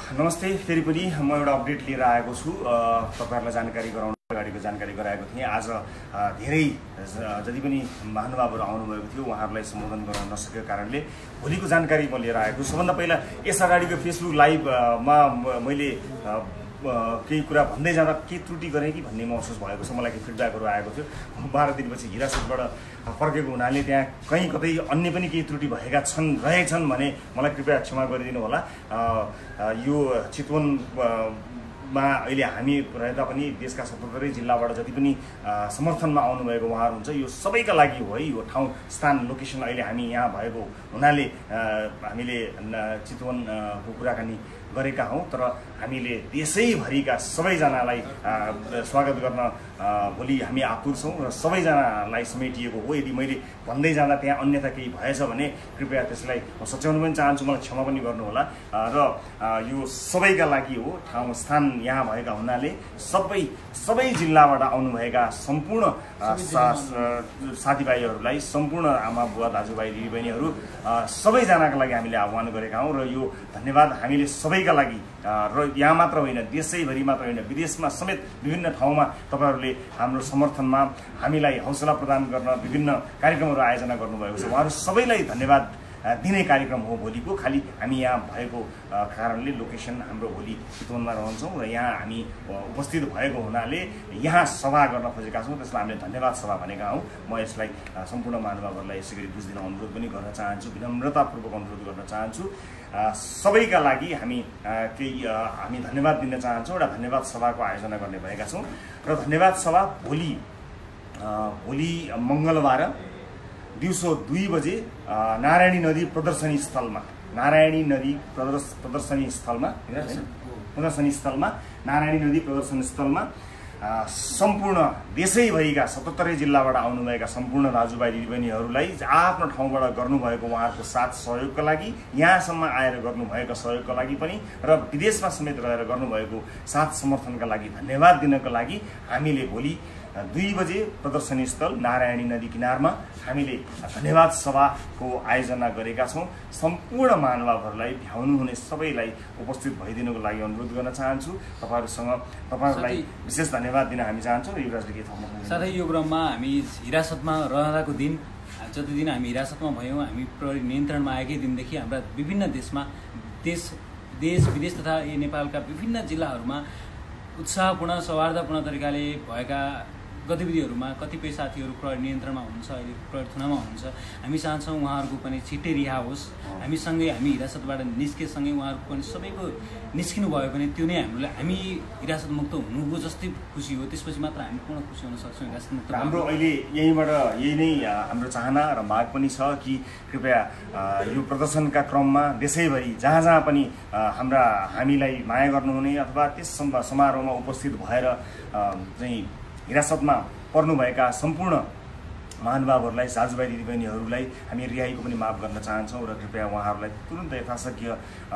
नमस्ते। फेरि पनि म एउटा अपडेट लिएर आएको छु। तपाईहरुलाई जानकारी गराउन अगाडिको जानकारी गराएको थिएँ। आज धेरै जति पनि महानुभावहरू आउनुभएको थियो उहाँहरूलाई सम्बोधन गर्न नसकेको कारणले भोलिको जानकारी म लिएर आएको छु। सबभन्दा पहिला यस अगाडिको फेसबुक लाइभमा मैले केही कुरा भन्दै जाँदा के त्रुटि गरेँ कि भन्ने महसुस भएको छ। मलाई केही फिडब्याकहरू आएको थियो। 12 दिनपछि हिरासतबाट फर्केको हुनाले त्यहाँ कहीँ कतै अन्य पनि केही त्रुटि रहेछन् भने मलाई कृपया क्षमा गरिदिनु होला। यो चितवनमा अहिले हामी रहँदा पनि देशका 77 जिल्लाबाट जति पनि समर्थनमा आउनुभएको उहाँहरू हुन्छ, यो सबैका लागि हो है। यो ठाउँ स्थान लोकेसन अहिले हामी यहाँ भएको हुनाले हामीले चितवनको कुराकानी गरेका हौं, तर हामीले देशैभरिका सबैजनालाई स्वागत गर्न भोलि हामी आतुर छौं र सबैजनालाई समेटिएको हो। यदि मैले भन्दै जाँदा त्यहाँ अन्यथा केही भएछ भने कृपया त्यसलाई म सच्याउन पनि चाहन्छु, मलाई क्षमा पनि गर्नुहोला। र यो सबैका लागि हो। ठाउँ स्थान यहाँ भएका हुनाले सबै जिल्लाबाट आउनुभएका सम्पूर्ण साथीभाइहरूलाई, सम्पूर्ण आमा बुवा दाजुभाइ दिदीबहिनीहरू सबैजनाका लागि हामीले आह्वान गरेका हौं। र यो धन्यवाद हामीले सबैका लागि, र यहाँ मात्र होइन देशैभरि मात्र होइन विदेशमा समेत विभिन्न ठाउँमा तपाईहरुले हाम्रो समर्थनमा हामीलाई हौसला प्रदान गर्न विभिन्न कार्यक्रमहरू आयोजना गर्नुभएको छ। उहाँहरू सबैलाई धन्यवाद दिने कार्यक्रम हो भोलिको। खाली हामी यहाँ भएको कारणले लोकेसन हाम्रो भोलि चितवनमा रहन्छौँ र यहाँ हामी उपस्थित भएको हुनाले यहाँ सभा गर्न खोजेका छौँ। त्यसलाई हामीले धन्यवाद सभा भनेका हौँ। म यसलाई सम्पूर्ण महानुभावहरूलाई यसै गरी बुझिदिन अनुरोध पनि गर्न चाहन्छु, विनम्रतापूर्वक अनुरोध गर्न चाहन्छु। सबैका लागि हामी धन्यवाद दिन चाहन्छौँ। एउटा धन्यवाद सभाको आयोजना गर्ने भएका छौँ र धन्यवाद सभा भोलि मङ्गलबार दिउँसो 2 बजे नारायणी नदी प्रदर्शनी स्थलमा नारायणी नदी प्रदर्शनी स्थलमा सम्पूर्ण देशैभरिका 77 जिल्लाबाट आउनुभएका सम्पूर्ण दाजुभाइ दिदीबहिनीहरूलाई आफ्नो ठाउँबाट गर्नुभएको उहाँहरूको साथ सहयोगका लागि, यहाँसम्म आएर गर्नुभएको सहयोगका लागि पनि र विदेशमा समेत रहेर गर्नुभएको साथ समर्थनका लागि धन्यवाद दिनको लागि हामीले भोलि 2 बजे प्रदर्शनी स्थल नारायणी नदी किनारमा हामीले धन्यवाद सभाको आयोजना गरेका छौँ। सम्पूर्ण महानुभावहरूलाई, भ्याउनुहुने सबैलाई उपस्थित भइदिनुको लागि अनुरोध गर्न चाहन्छु। तपाईहरुलाई विशेष धन्यवाद दिन हामी चाहन्छौँ। युवराजले के थप्नु? साथै यो क्रममा हामी हिरासतमा रहँदाको दिन, जति दिन हामी हिरासतमा भयौँ, हामी प्रहरी नियन्त्रणमा आएकै दिनदेखि हाम्रा विभिन्न देश विदेश तथा नेपालका विभिन्न जिल्लाहरूमा उत्साहपूर्ण सौहार्दपूर्ण तरिकाले भएका गतिविधिहरूमा कतिपय साथीहरू प्रहरी नियन्त्रणमा हुनुहुन्छ, अहिले प्रहरी थुनामा हुनुहुन्छ। हामी चाहन्छौँ उहाँहरूको पनि छिट्टै रिहा होस्। हामीसँगै हामी हिरासतबाट निस्केसँगै उहाँहरूको पनि सबैको निस्किनु भयो भने त्यो नै हामी हिरासत मुक्त हुनुको जस्तै खुसी हो। त्यसपछि मात्र हामी पूर्ण खुसी हुन सक्छौँ हिरासत मुक्त। हाम्रो अहिले यहीँबाट यही नै हाम्रो चाहना र माग पनि छ कि कृपया यो प्रदर्शनका क्रममा देशैभरि जहाँ पनि हामीलाई माया गर्नुहुने अथवा त्यस समारोहमा उपस्थित भएर चाहिँ हिरासतमा पर्नुभएका सम्पूर्ण महानुभावहरूलाई, दाजुभाइ दिदीबहिनीहरूलाई हामी रिहाईको पनि माग गर्न चाहन्छौँ र कृपया उहाँहरूलाई तुरुन्त यथाशक्य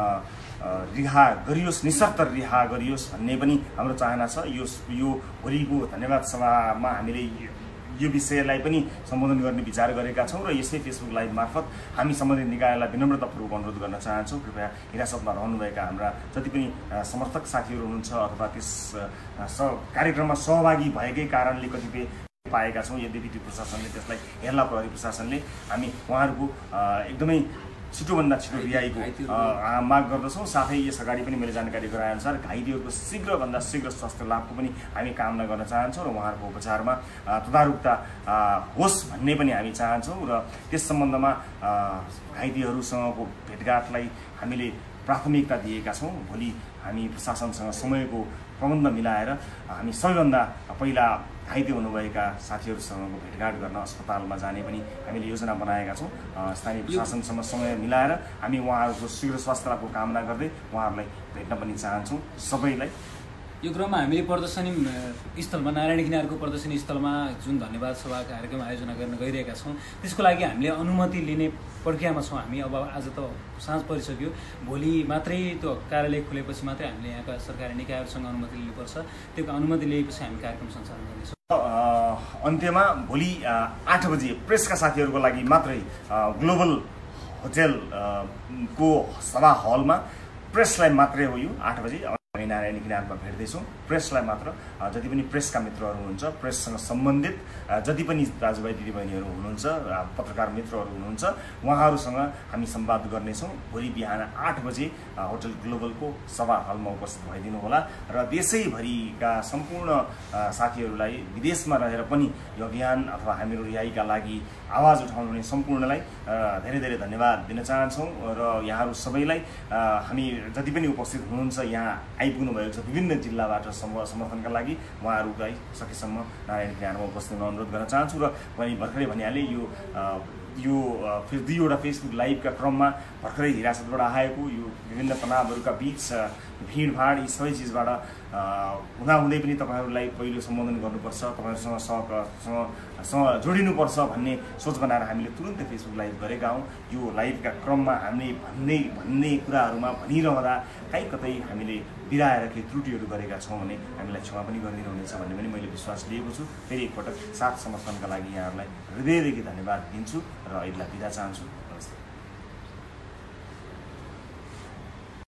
रिहा गरियोस्, निशर्त रिहा गरियोस् भन्ने पनि हाम्रो चाहना छ। यो भोलिको धन्यवाद सभामा हामीले यो विषयलाई पनि सम्बोधन गर्ने विचार गरेका छौँ र यसै फेसबुक लाइभ मार्फत हामी सम्बन्धित निकायलाई विनम्रतापूर्वक अनुरोध गर्न चाहन्छौँ। कृपया हिरासतमा रहनुभएका हाम्रा जति पनि समर्थक साथीहरू हुनुहुन्छ अथवा त्यस कार्यक्रममा सहभागी भएकै कारणले कतिपय पाएका छौँ, यद्यपि त्यो प्रशासनले त्यसलाई हेर्ला, प्रहरी प्रशासनले हामी उहाँहरूको एकदमै छिटोभन्दा छिटो रिहाईको माग गर्दछौँ। साथै यस अगाडि पनि मैले जानकारी गराएअनुसार घाइतेहरूको शीघ्रभन्दा शीघ्र स्वास्थ्य लाभको पनि हामी कामना गर्न चाहन्छौँ र उहाँहरूको उपचारमा तदारुकता होस् भन्ने पनि हामी चाहन्छौँ। र त्यस सम्बन्धमा घाइतेहरूसँगको भेटघाटलाई हामीले प्राथमिकता दिएका छौँ। भोलि हामी प्रशासनसँग समयको प्रबन्ध मिलाएर हामी सबैभन्दा पहिला घाइते हुनुभएका साथीहरूसँगको भेटघाट गर्न अस्पतालमा जाने पनि हामीले योजना बनाएका छौँ। स्थानीय प्रशासनसँग समय मिलाएर हामी उहाँहरूको शीघ्र स्वास्थ्य लाभको कामना गर्दै उहाँहरूलाई भेट्न पनि चाहन्छौँ सबैलाई। यो क्रममा हामीले प्रदर्शनी स्थलमा नारायणी किनारको प्रदर्शनी स्थलमा जुन धन्यवाद सभा कार्यक्रम आयोजना गर्न गइरहेका छौँ, त्यसको लागि हामीले अनुमति लिने प्रक्रियामा छौँ हामी। अब आज त साँझ परिसक्यो, भोलि मात्रै त्यो कार्यालय खुलेपछि मात्रै हामीले यहाँका सरकारी निकायहरूसँग अनुमति लिनुपर्छ। त्यो अनुमति लिएपछि हामी कार्यक्रम सञ्चालन गर्नेछौँ। अन्त्यमा भोलि 8 बजे प्रेसका साथीहरूको लागि मात्रै ग्लोबल होटल को सभा हलमा प्रेसलाई मात्रै हो यो 8 बजे हामी नारायणी किनारमा भेट्दैछौँ। प्रेसलाई मात्र, जति पनि प्रेसका मित्रहरू हुनुहुन्छ, प्रेससँग सम्बन्धित जति पनि दाजुभाइ दिदीबहिनीहरू हुनुहुन्छ, पत्रकार मित्रहरू हुनुहुन्छ, उहाँहरूसँग हामी संवाद गर्नेछौँ। भोलि बिहान 8 बजे होटल ग्लोबलको सभा हलमा उपस्थित भइदिनु होला र देशैभरिका सम्पूर्ण साथीहरूलाई, विदेशमा रहेर पनि यो अभियान अथवा हामीहरू रिहाईका लागि आवाज उठाउनुहुने सम्पूर्णलाई धेरै धेरै धन्यवाद दिन चाहन्छौँ र यहाँहरू सबैलाई हामी जति पनि उपस्थित हुनुहुन्छ यहाँ आइपुग्नु भएको छ विभिन्न जिल्लाबाट समर्थनका लागि उहाँहरूलाई सकेसम्म नारायणी किनारमा उपस्थित हुन अनुरोध गर्न चाहन्छु। र पनि भर्खरै भनिहालेँ यो फेरि 2वटा फेसबुक लाइभका क्रममा भर्खरै हिरासतबाट आएको यो विभिन्न तनावहरूका बीच भिडभाड यी सबै चिजबाट हुँदाहुँदै पनि तपाईँहरूलाई पहिलो सम्बोधन गर्नुपर्छ, तपाईँहरूसँग जोडिनुपर्छ भन्ने सोच बनाएर हामीले तुरुन्तै फेसबुक लाइभ गरेका हौँ। यो लाइभका क्रममा हामीले भन्ने कुराहरूमा भनिरहँदा काहीँ कतै हामीले बिराएर केही त्रुटिहरू गरेका छौँ भने हामीलाई क्षमा पनि गरिदिनुहुनेछ भन्ने पनि मैले विश्वास लिएको छु। फेरि एकपटक साथ समर्थनका लागि यहाँहरूलाई हृदयदेखि धन्यवाद दिन्छु र अहिले बिदा चाहन्छु। नमस्ते।